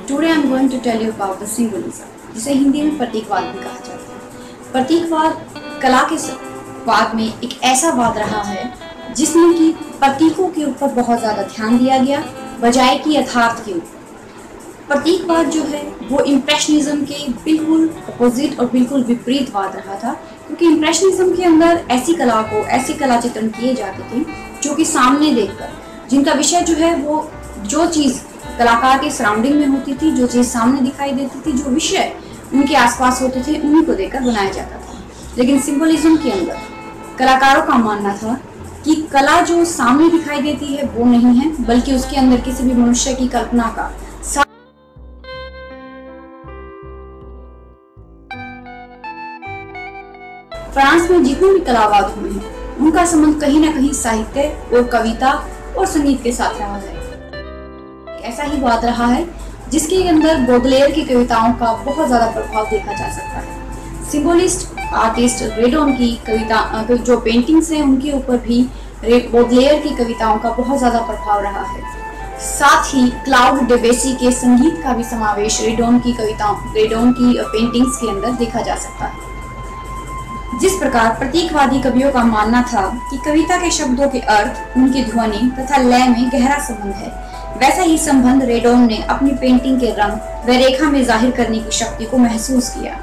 Today I am going to tell you about the symbolism, जिसे हिंदी में प्रतीकवाद भी कहा जाता है। प्रतीकवाद कला के वाद में एक ऐसा वाद रहा है जिसमें कि प्रतीकों के ऊपर बहुत ज़्यादा ध्यान दिया गया बजाय कि यथार्थ के ऊपर। प्रतीकवाद जो है वो इम्प्रेशनिज्म के बिल्कुल अपोजिट और बिल्कुल विपरीत वाद रहा था, क्योंकि इम्प्रेशनिज्म के अंदर ऐसी कला चित्रण किए जाते थे जो कि सामने देखकर, जिनका विषय जो है वो जो चीज़ कलाकार के सराउंडिंग में होती थी, जो चीज़ सामने दिखाई देती थी, जो विषय उनके आसपास होते थे, उन्हीं को देखकर बनाया जाता था। लेकिन सिंबलिज्म के अंदर कलाकारों का मानना था कि कला जो सामने दिखाई देती है वो नहीं है, बल्कि उसके अंदर किसी भी मनुष्य की कल्पना का फ्रांस में जितने भी कलावाद हुए हैं उनका संबंध कहीं ना कहीं साहित्य और कविता और संगीत के साथ रहा है। ऐसा ही वाद रहा है जिसके अंदर बौडलेयर की कविताओं का बहुत ज्यादा प्रभाव देखा जा सकता है। सिंबलिस्ट आर्टिस्ट रेडॉन की कविता जो पेंटिंग्स हैं उनके ऊपर भी बौडलेयर की कविताओं का बहुत ज्यादा प्रभाव रहा है। साथ ही क्लाउड डेबेसी के संगीत का भी समावेश रेडॉन की पेंटिंग्स के अंदर देखा जा सकता है। जिस प्रकार प्रतीकवादी कवियों का मानना था कि कविता के शब्दों के अर्थ, उनकी ध्वनि तथा लय में गहरा संबंध है, वैसा ही संबंध रेडॉन ने अपनी पेंटिंग के रंग व रेखा में जाहिर करने की शक्ति को महसूस किया।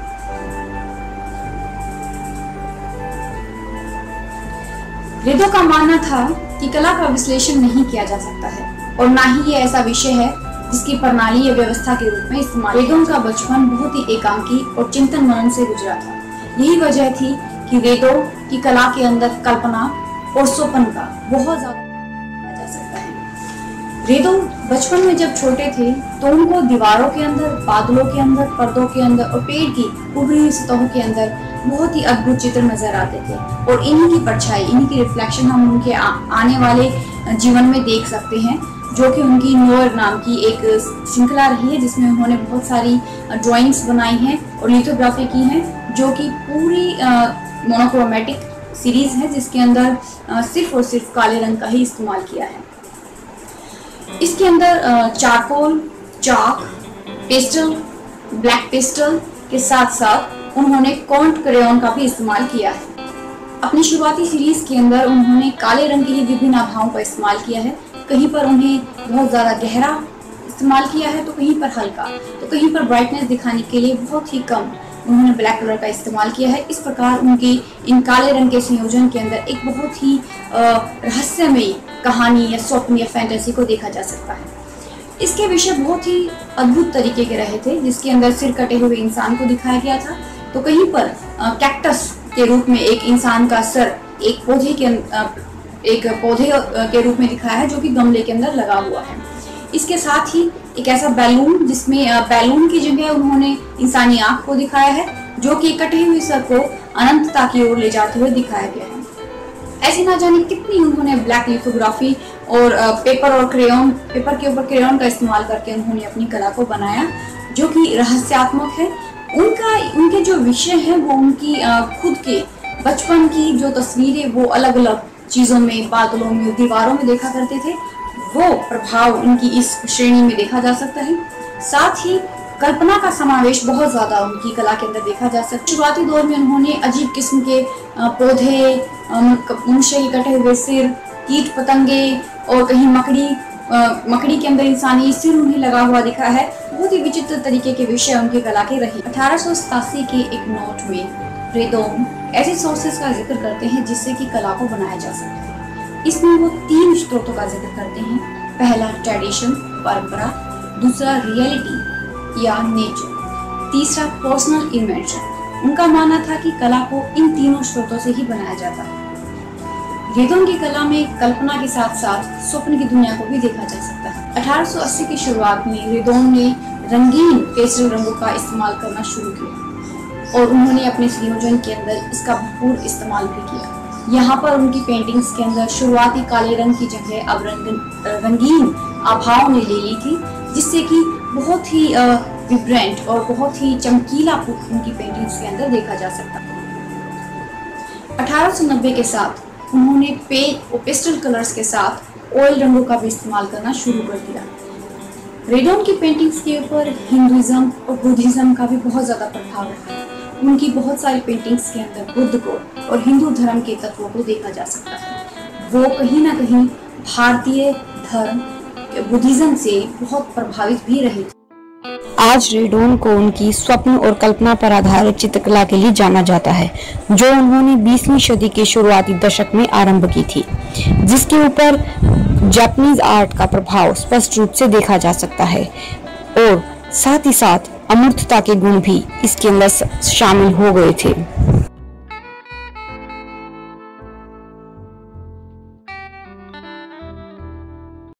रेडो का मानना था कि कला का विश्लेषण नहीं किया जा सकता है और ना ही ये ऐसा विषय है जिसकी प्रणाली या व्यवस्था के रूप में इस्तेमाल। रेडो का बचपन बहुत ही एकांकी और चिंतन मनन से गुजरा था। यही वजह थी कि रेडो की कला के अंदर कल्पना और स्वप्न का बहुत ज्यादा जा सकता है। रेडो बचपन में जब छोटे थे तो उनको दीवारों के अंदर, बादलों के अंदर, पर्दों के अंदर और पेड़ की उभरी हुई सतहों के अंदर बहुत ही अद्भुत चित्र नजर आते थे और इन्हीं की परछाई, इन्हीं की रिफ्लेक्शन हम उनके आने वाले जीवन में देख सकते हैं, जो कि उनकी नोर नाम की एक श्रृंखला रही है जिसमें उन्होंने बहुत सारी ड्राइंग्स बनाई हैं और लिथोग्राफी की हैं, जो कि पूरी मोनोक्रोमेटिक सीरीज है जिसके अंदर सिर्फ और सिर्फ काले रंग का ही इस्तेमाल किया है। इसके अंदर charcoal, chalk, pastel, black pastel के साथ साथ उन्होंने कॉन्ट क्रेयॉन का भी इस्तेमाल किया है। अपनी शुरुआती सीरीज के अंदर उन्होंने काले रंग के ही विभिन्न आभाओं का इस्तेमाल किया है। कहीं पर उन्हें बहुत ज़्यादा गहरा इस्तेमाल किया है तो कहीं पर हल्का, तो कहीं पर ब्राइटनेस दिखाने के लिए बहुत ही कम उन्होंने ब्लैक कलर का इस्तेमाल किया है। इस प्रकार उनकी इन काले रंग के संयोजन के अंदर एक बहुत ही रहस्यमयी कहानी या स्वप्न या फैंटेसी को देखा जा सकता है। इसके विषय बहुत ही अद्भुत तरीके के रहे थे, जिसके अंदर सिर कटे हुए इंसान को दिखाया गया था, तो कहीं पर कैक्टस के रूप में एक इंसान का सर एक पौधे के रूप में दिखाया है जो कि गमले के अंदर लगा हुआ है। इसके साथ ही एक ऐसा बैलून जिसमें बैलून की जगह उन्होंने इंसानी आंख को दिखाया है, जो कि कटे हुए सर को अनंतता की ओर ले जाते हुए दिखाया गया है। ऐसी ना जाने कितनी उन्होंने ब्लैक लिथोग्राफी और पेपर के ऊपर क्रेयॉन का इस्तेमाल करके उन्होंने अपनी कला को बनाया, जो कि रहस्यात्मक है। उनके जो विषय है वो उनकी खुद के बचपन की जो तस्वीरें वो अलग अलग चीजों में, बादलों में, दीवारों में देखा करते थे, वो प्रभाव उनकी इस श्रेणी में देखा जा सकता है। साथ ही कल्पना का समावेश बहुत ज्यादा उनकी कला के अंदर देखा जा सकता है। शुरुआती दौर में उन्होंने अजीब किस्म के पौधे, मनुष्य के कटे हुए सिर, कीट पतंगे और कहीं मकड़ी के अंदर इंसानी सिर उन्हें लगा हुआ दिखा है। बहुत ही विचित्र तरीके के विषय उनकी कला के रहे। 1887 के एक नोट में रेडॉन ऐसे सोर्सेस का जिक्र करते हैं जिससे कि कला को बनाया जा सकता है। इसमें वो 3 स्रोतों का जिक्र करते हैं। पहला ट्रेडिशन, परंपरा, दूसरा रियलिटी या नेचर, तीसरा पर्सनल इन्वेंशन। उनका मानना था कि कला को इन तीनों स्रोतों से ही बनाया जाता है। रेडॉन की कला में कल्पना के साथ साथ स्वप्न की दुनिया को भी देखा जा सकता है। 1880 की शुरुआत में रेडॉन ने रंगीन पेस्टल रंगों का इस्तेमाल करना शुरू किया और उन्होंने अपने संयोजन के अंदर इसका भरपूर इस्तेमाल भी किया। यहाँ पर उनकी पेंटिंग्स के अंदर शुरुआती काले रंग की जगह अब रंगीन आभाओं ने ले ली थी, जिससे कि बहुत ही विब्रेंट और बहुत ही चमकीला उनकी पेंटिंग्स के अंदर देखा जा सकता है। 1890 के साथ उन्होंने पेस्टल कलर्स के साथ ऑयल रंगों का भी इस्तेमाल करना शुरू कर दिया। रेडॉन की पेंटिंग्स के ऊपर हिंदुइज्म और बुद्धिज्म का भी बहुत ज़्यादा प्रभाव रहा है। उनकी बहुत सारी पेंटिंग्स के अंदर बुद्ध को और हिंदू धर्म के तत्वों को देखा जा सकता है। वो कहीं ना कहीं भारतीय धर्म बुद्धिज्म से बहुत प्रभावित भी रहे। आज रेडॉन को उनकी स्वप्न और कल्पना पर आधारित चित्रकला के लिए जाना जाता है, जो उन्होंने 20वीं सदी के शुरुआती दशक में आरंभ की थी, जिसके ऊपर जापानीज आर्ट का प्रभाव स्पष्ट रूप से देखा जा सकता है और साथ ही साथ अमूर्तता के गुण भी इसके अंदर शामिल हो गए थे।